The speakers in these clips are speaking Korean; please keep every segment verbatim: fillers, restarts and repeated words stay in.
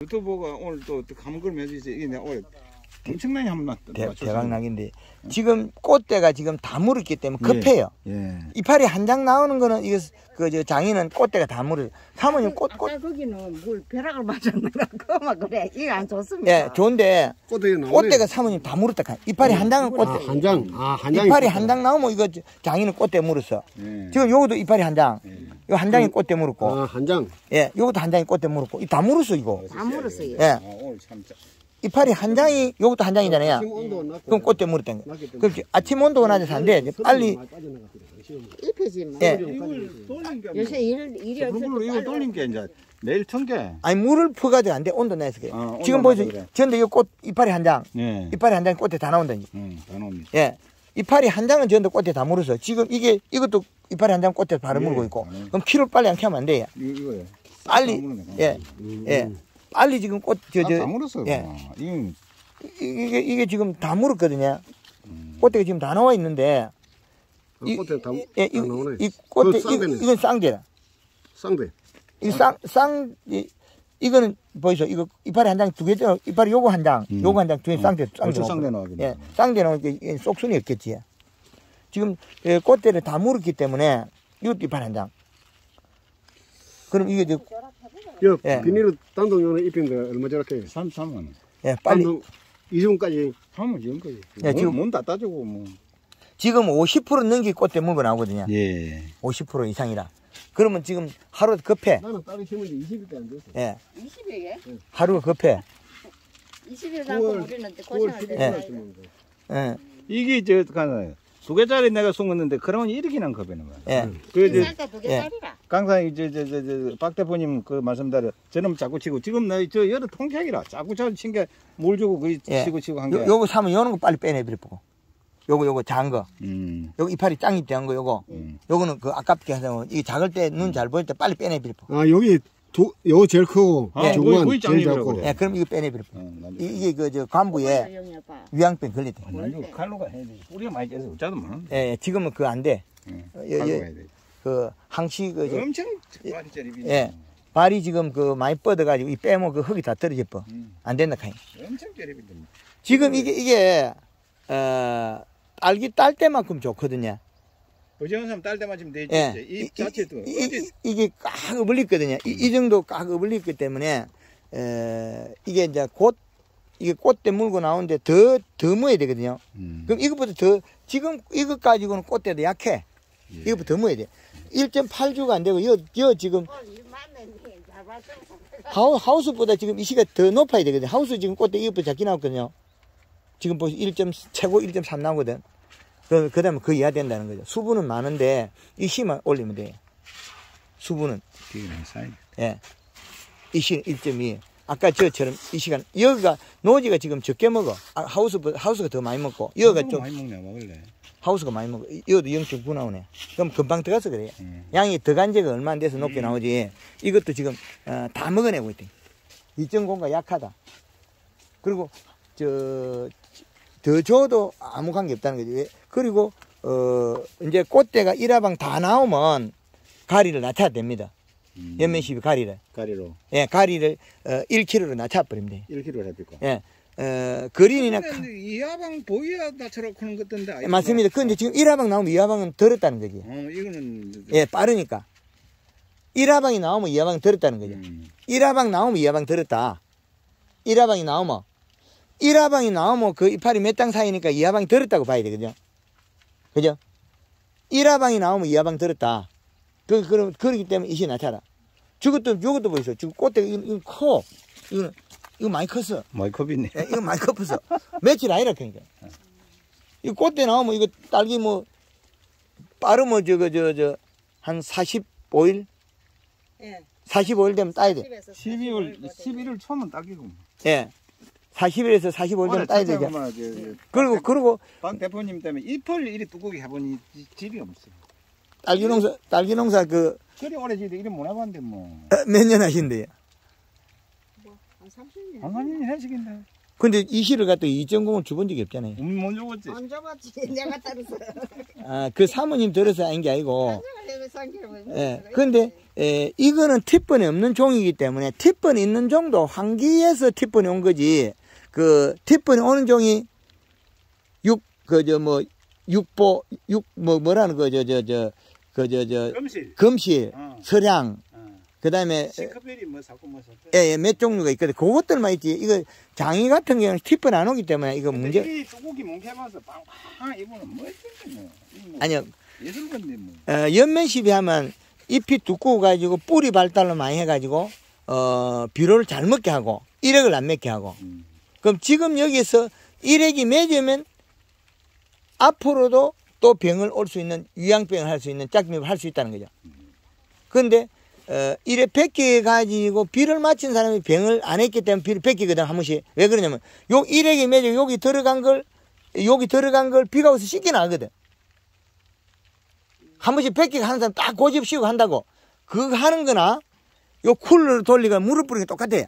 유튜브가 오늘 또 감글 맺으시 이게 내가 오늘 엄청나게 한번 대박나긴데 지금 꽃대가 지금 다 물었기 때문에 급해요. 예. 예. 이파리 한 장 나오는 거는 이거 그 저 장인은 꽃대가 다 물어요. 사모님 꽃 꽃. 아까 거기는 물 벼락을 맞았는가 그만 그래 이거 안 좋습니다. 예, 좋은데 꽃대가 사모님 다 물었다. 이파리 한 장은 꽃대. 아, 한 장. 아, 한 장. 이파리 한 장 나오면 이거 장인은 꽃대 물었어. 예. 지금 요것도 이파리 한 장. 예. 이거 한 장이 꽃대 물었고. 아, 한 장. 예, 요것도 한 장이 꽃대 물었고. 이 다 물었어 이거. 다 물었어요. 예. 아, 오늘 참 이파리 한 장이 요것도 한 장이잖아요. 그럼 꽃대 물었다는 거. 그럼 아침 온도가 낮아서 안 돼. 빨리 입히지 마. 예. 이걸 돌린 게 요새 일 일이 없어서 물로 이거 돌린 게 이제 매일 천 개. 아니 물을 퍼가지고 안 돼. 온도 내서 그래. 어, 지금 온도 보세요. 그래. 전데 이거 꽃 이파리 한 장. 예. 이파리 한 장이 꽃에 다 나온다니. 응, 다 나옵니다. 예. 이파리 한 장은 전데 꽃에 다 물었어. 지금 이게 이것도 이파리 한 장 꽃에 바로 예. 물고 있고. 음. 그럼 키를 빨리 안 캐면 안 돼. 이거 이거요. 빨리 예. 음. 예. 빨리 지금 꽃 저 저 다 물었어요. 예. 이거 이게 이게 지금 다 물었거든요. 음. 꽃대가 지금 다 나와 있는데 이, 꽃대 다, 예, 다 이, 나오네. 이 꽃대 그거 이, 쌍대네. 이건 쌍대라. 쌍대. 이쌍쌍 이, 이거는 보이소. 이거 이파리 한 장 두 개죠. 이파리 요거 한 장, 음. 요거 한 장 두 개 쌍대 쌍대. 벌써 나오고. 쌍대 나오겠네. 예, 쌍대 나오니까 쏙순이 없겠지. 지금 예, 꽃대를 다 물었기 때문에 이것도 이파리 한 장. 그럼 이게 저 여, 예. 비닐로 단독용으로 입힌데 얼마 저렇게? 삼삼 원. 예, 빨리 단독 이중까지. 하면 지금까지. 예, 지금- 문다 따지고 뭐. 지금 오십 퍼센트 넘게 꽃대 물고 나오거든요. 예. 오십 퍼센트 이상이라. 그러면 지금 하루 급해. 나는 딸이 심은 지 이십 일대 안 됐어. 예, 이십여에 하루가 급해. 이십여 갖고 우리는 고생할 때 예. 나이가. 예, 이게 저 가나 두 개짜리 내가 숨었는데 그러면 이렇게 난 겁이는 거야. 예. 그저 쌀다 두 개짜리라. 강사 저저저박 대표님 그 말씀대로 저놈 자꾸 치고 지금 나 저 여러 통쾌하기라 자꾸 저 친게 물 주고 그 예. 치고 치고 한 게. 요, 요거 사면 요런 거 빨리 빼내버려 보고. 요거 요거 작은 거. 음. 요거 이파리 짱이 작은 거 요거. 음. 요거는 그 아깝게 하자면 이게 작을 때 눈 잘 보일 때 빨리 빼내버려 보고. 아, 여기 두, 요 제일 크고, 아, 예. 중간 거의 제일 짱이라고 작고. 그래. 예, 그럼 이거 빼내버려 보고. 어, 난- 이- 이게 그 저 관부에 영이 아빠. 위양병 걸리대. 난 이거 칼로가 해야 돼. 우리가 많이 째서 어쩌도 많은데. 예, 예, 지금은 그거 안 돼. 응. 어, 칼로가 여, 여, 해야 돼. 그 항시 그 저, 엄청 많이 짜리비. 예. 발이 지금 그 많이 뻗어가지고 이 빼면 그 흙이 다 떨어져 버. 음. 안 된다 카이. 엄청 짜리비데. 지금 이게 이게 어 딸기 딸 때만큼 좋거든요. 어제한 사람 딸 때 맞으면 되지. 예. 이 자체도 이, 이, 어제 이, 이게 꽉 어울리거든요. 이, 이 정도 꽉 어울리기 때문에 에, 이게 이제 곧 이게 꽃대 물고 나오는데 더 더 모여야 되거든요. 음. 그럼 이것보다 더 지금 이것 가지고는 꽃대도 약해. 예. 이것보다 더 모여야 돼. 일 점 팔 주가 안 되고 여, 여 지금 하우, 하우스보다 지금 이 시가 더 높아야 되거든요. 하우스 지금 꽃대 이것보다 작게 나왔거든요. 지금 보시 일 점 최고 일 점 삼 나오거든. 그, 그 다음에 그 이하 된다는 거죠. 수분은 많은데 이 시만 올리면 돼요. 수분은. 되게 많이 쌓여. 예. 이 시는 일 점 이. 아까 저처럼 이 시간, 여기가, 노지가 지금 적게 먹어. 아, 하우스, 하우스가 더 많이 먹고, 여기가 좀, 많이 먹냐 먹을래. 하우스가 많이 먹어. 여기도 영 점 구 나오네. 그럼 금방 들어가서 그래요. 음. 양이 들어간 지가 얼마 안 돼서 높게 음. 나오지. 이것도 지금, 어, 다 먹어내고 있대. 이 점 구가 약하다. 그리고, 저, 더 줘도 아무 관계 없다는 거지. 왜? 그리고, 어, 이제 꽃대가 일화방 다 나오면 가리를 낮춰야 됩니다. 음. 연면십이 가리를. 가리로 예, 가리를, 어, 일 킬로그램로 낮춰버립니다. 일 킬로그램 해줄까? 예, 어, 그린이나, 카- 이하방 보이야 나처럼 그런 것던데. 예, 맞습니다. 그런데 지금 일화방 나오면 이화방은 들었다는 거지. 어 이거는 예, 빠르니까. 일화방이 나오면 이화방이 들었다는 거죠. 음. 일화방 나오면 이화방 들었다. 일화방이 나오면. 일화방이 나오면 그 이파리 몇 장 사이니까 이화방이 들었다고 봐야 되거든요. 그죠? 일화방이 나오면 이화방 들었다. 그, 그럼, 그렇기 때문에 이시 낮춰라. 저것도, 저것도 보이소. 지금 꽃대가, 이거, 이거 커. 이거, 이거 많이 컸어. 마이컵이네. 예, 이거 많이 컸어. 며칠 아니라 그러니까. 이 꽃대 나오면 이거 딸기 뭐, 빠르면 저거, 저, 저, 한 사십오 일? 예. 사십오 일 되면 따야 돼. 십이월 십일월 초면 딱이고. 예. 사십 일에서 사십오 일 되면 따야 되죠. 그리고, 그리고, 박 대표님 때문에 잎을 이리 두껍게 해보니 질이 없어. 딸기 농사, 딸기 농사 그, 저리 오래 지도 이래 못 해봤는데 뭐. 몇 년 하신대요? 한 삼십 년. 한 년 해시긴데. 근데 이 시를 갖다 이 점 공을 줘본 적이 없잖아요. 음, 못 죽었지. 안 잡았지. 내가 따라서. 아, 그 사모님 들어서 아닌 게 아니고, 내가 내가 상기를 예. 근데 에, 이거는 티번이 없는 종이기 때문에 티번이 있는 종도 환기에서 티번이 온 거지. 그 티번이 오는 종이 육 그 저 뭐 육보 육 뭐 뭐라는 거 저 저 저 그 저 저 금실. 금실, 어. 서량, 어. 그다음에 싱크벨이 뭐 사고 뭐 사고. 예, 예, 몇 종류가 있거든. 그것들만 있지. 이거 장이 같은 경우는 티번이 안 오기 때문에 이거 문제. 이 뚜껑이 뭉개면서 빵빵 이거는 뭐 했겠네. 뭐. 아니요. 예술 건데 뭐. 어, 연면시비 하면 잎이 두꺼워 가지고 뿌리 발달을 많이 해가지고 어 비료를 잘 먹게 하고 일액을 안 맺게 하고. 음. 그럼 지금 여기서 일액이 맺으면 앞으로도 또 병을 올 수 있는 위양병을 할 수 있는 짝미를 할 수 있다는 거죠. 그런데 어, 일에 백 개 가지고 비를 맞힌 사람이 병을 안 했기 때문에 비를 백 개거든 한 번씩. 왜 그러냐면 요 일액이 맺어 여기 들어간 걸 여기 들어간 걸 비가 와서 씻겨 나거든. 한 번씩 백 개가 하는 사람 딱 고집 씌우고 한다고. 그거 하는 거나 요 쿨러를 돌리고 물을 뿌리는 게 똑같아요.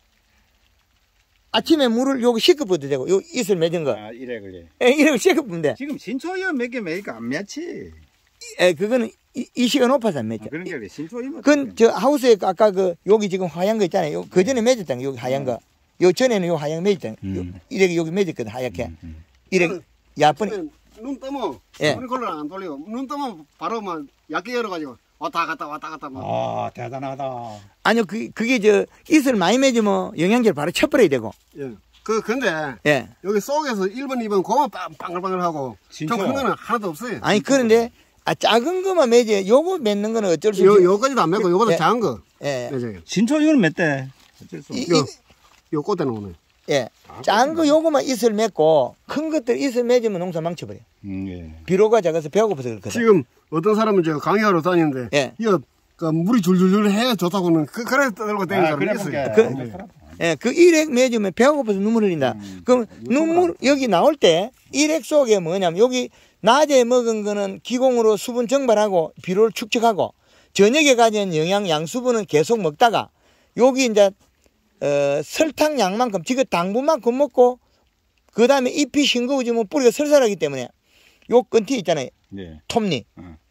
아침에 물을 요거 씻어 부어도 되고 요 이슬 맺은 거. 아, 이래 그래. 예, 이렇게 씻어 부으면 돼. 지금 신초연 몇 개 매니까 안 맺지. 예, 그거는 이, 이 시간 높아서 안 맺죠. 아, 그런 게 그래. 신초연. 그건 저 하우스에 아까 그 여기 지금 하얀 거 있잖아요. 요, 그 전에 맺었던 거 여기 하얀 거. 요 전에는 요 하얀 거 맺었던 거. 음. 이렇게 여기 맺었거든 하얗게. 음, 음. 이렇게 야분이. 눈 뜨면 예. 스프링클러를 안 돌리고 눈 뜨면 바로 막 얇게 열어가지고 왔다 갔다 왔다 갔다 막. 아, 대단하다. 아니요, 그, 그게 저 이슬 많이 맺으면 영양제를 바로 쳐버려야 되고. 예. 그 근데 예. 여기 속에서 일 번, 이 번 고만 빵글빵글하고 좀 진짜? 큰 거는 하나도 없어요. 아니, 그런데 아, 작은 거만 맺어. 요거 맺는 거는 어쩔 수 없이. 요, 요까지도 안 맺고 요보다 예. 작은 거 예. 맺어요. 신초연 몇 대? 어쩔 수 이, 없어. 요, 이, 요 꽃대는 오네. 예. 작은 거 요거만 이슬 맺고 큰 것들 이슬 맺으면 농사 망쳐버려. 음, 예. 비료가 작아서 배고파서 그렇거든. 지금 어떤 사람은 저 강의하러 다니는데 예. 이거 그 물이 줄줄줄 해야 좋다고는 그, 그래 들고 다니는 아, 사람이 그래 있어요. 볼게. 그- 예, 그 일액 맺으면 배가 고파서 눈물 흘린다. 음, 그럼 눈물, 여기 나올 때 일액 속에 뭐냐면 여기 낮에 먹은 거는 기공으로 수분 증발하고 비료를 축적하고 저녁에 가진 영양 양수분은 계속 먹다가 여기 이제 어, 설탕 양만큼 지금 당분만큼 먹고 그 다음에 잎이 싱거워지면 뿌리가 설설하기 때문에 요 끈티 있잖아요. 예. 톱니.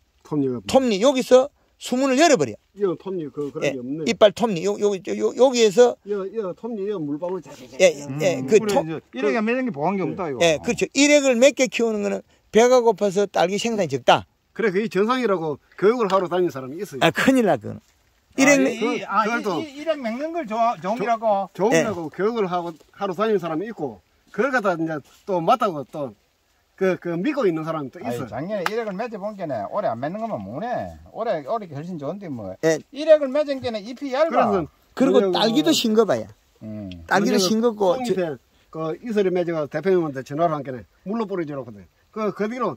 톱니가 톱니 여기서 수문을 열어버려. 이거 톱니 그 그런 예, 게 없네. 이빨 톱니. 요, 요, 요, 여기에서 이거 이거 톱니 이거 물방울 자자자. 예, 예, 그 톱, 이렇게 매는 게 보한 게 없다 이거. 예, 그렇죠. 일액을 몇 개 키우는 거는 배가 고파서 딸기 생산이 적다. 그래 그게 정상이라고 교육을 하러 다니는 사람이 있어요. 아, 큰일 나, 그거는. 아, 일액, 이, 매- 이, 아, 그래도- 이, 이, 일액 먹는 걸 좋아, 좋은이라고. 좋은이라고 교육을 하고 하러 다니는 사람이 있고 그걸 갖다 이제 또 맞다고 또 그 그 믿고 있는 사람이 또 있어. 아이, 작년에 일액을 맺어본 게네. 올해 안 맺는 거면 뭐네. 올해, 올해 훨씬 좋은데 뭐. 예, 일액을 맺은 게는 잎이 얇아. 그래서 그리고 뭐냐고, 딸기도 싱거봐요. 음. 딸기도 뭐냐고 싱겁고, 송 저- 밑에 그 이슬이 맺어가 대표님한테 전화를 한 게네 물로 뿌려주라고 하거든. 그, 그 뒤로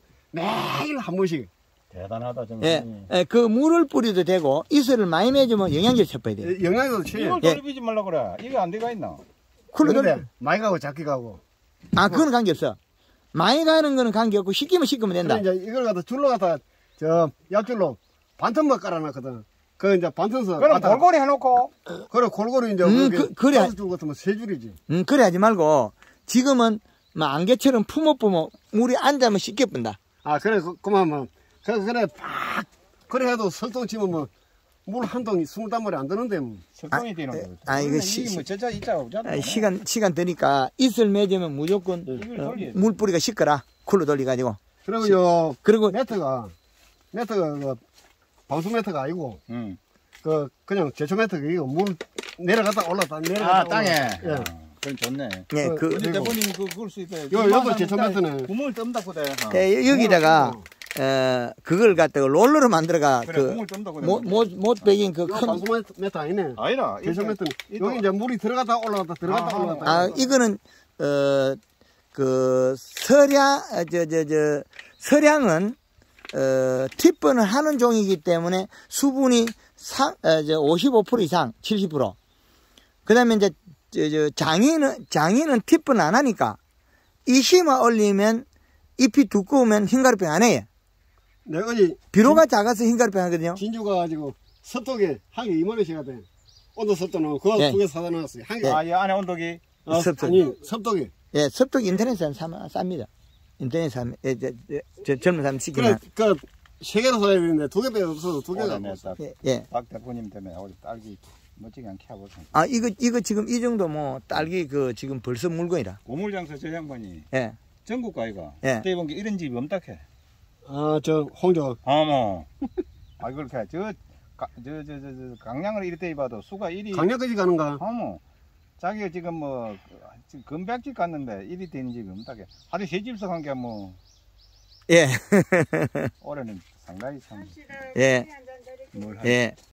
매일 한 번씩. 대단하다, 정말. 예, 예, 그 물을 뿌려도 되고, 이슬을 많이 맺으면 영양제를 쳐봐야 돼요. 영양도 취해. 이걸 예. 돌리지 말라 그래. 이거 안 돼가 있나? 쿨러 돌 그런데 많이 가고 작게 가고. 아, 그건 관계없어. 많이 가는 거는 관계없고, 시키면 시키면 된다. 그래 이제 이걸 갖다 줄로 갖다 저 약줄로 반턴만 깔아놨거든. 그 이제 반턴서 그럼 갖다- 골고루 해놓고. 그래 골고루 이제 음, 그게 그- 그래. 다섯 줄 같으면 세 줄이지. 음, 그래 하지 말고, 지금은, 뭐, 안개처럼 품어품어, 물이 앉으면 씻겨 뿐다. 아 그래 그, 그만 뭐 그래 그래 팍 그래 해도 설동 치면 뭐 물 한 동이 스물 단물이 안 드는데 뭐. 석동이 되는 거. 아, 이거 시- 뭐 저자 이자 없잖아. 아, 시간, 시간 되니까, 이슬 맺으면 무조건, 이걸 어, 돌려야 돼. 물뿌리가 식거라. 쿨러 돌려가지고. 그리고 요 그리고, 매트가 매트가 그 방수 매트가 아니고 응. 그 그냥 제초 매트가 이거 물 내려갔다 올랐다 내려갔다 아, 땅에. 올랐다. 예. 아, 그건 좋네. 예, 그- 그, 근데 그리고- 대본님 그, 그럴 수 있다. 요, 요거 제초 매트는- 구멍을 뜬다고 돼. 어. 예, 여기다가, 어, 그걸 갖다가 롤러로 만들어가, 그래, 그, 구멍을 뜬다고 돼. 못, 못, 못 베긴 그 요 큰, 방수 매트, 매트 아니네. 아니라. 제초 이게- 매트는 이거- 여기 이제 물이 들어갔다 올라갔다 들어갔다 아하. 올라갔다. 아, 이거는, 어, 그, 서량, 어, 저, 저, 저, 서량은, 어, 티번을 하는 종이기 때문에 수분이 상, 어, 저, 오십오 퍼센트 이상, 칠십 퍼센트. 그 다음에 이제, 저, 저, 장인은, 장인은 티번 안 하니까, 이시만 올리면, 잎이 두꺼우면 흰가루병 안 해요. 내가 어제 비료가 작아서 흰가루병 하거든요. 진주 가가지고 섭독에 한 개 이만 원씩 하대. 온도 섭도는 그거 예. 두 개 사다 놨어요. 한 개. 아, 이 안에 온도기. 아, 섭독. 아니 섭독이. 예, 섭독 인터넷에는 사, 쌉니다. 인터넷에 사면, 예, 저, 저, 저 젊은 사람 그래 시키면. 그 세 개로 사야 되는데 두 개밖에 없어서 두 개가 올해 없어. 냈다. 예, 예. 박 대표님 때문에 우리 딸기 멋지게 안 캐보자. 아, 이거, 이거 지금 이 정도 뭐, 딸기 그, 지금 벌써 물건이라. 고물장사 저 양반이 예. 전국 가이가. 예. 그때 본게 이런 집이 없다 캐. 아, 저 홍조. 어머. 아, 이걸 캐. 저, 가, 저, 저, 저, 저, 강량을 이럴 때 입어도 수가 일이. 강력까지 가는가? 어머. 자기가 지금 뭐, 지금 금백집 갔는데 일이 되는 집이 없다 캐. 하루 세 집서 간 게 뭐, 예. 올해는 상당히 참. 예. 뭘 예.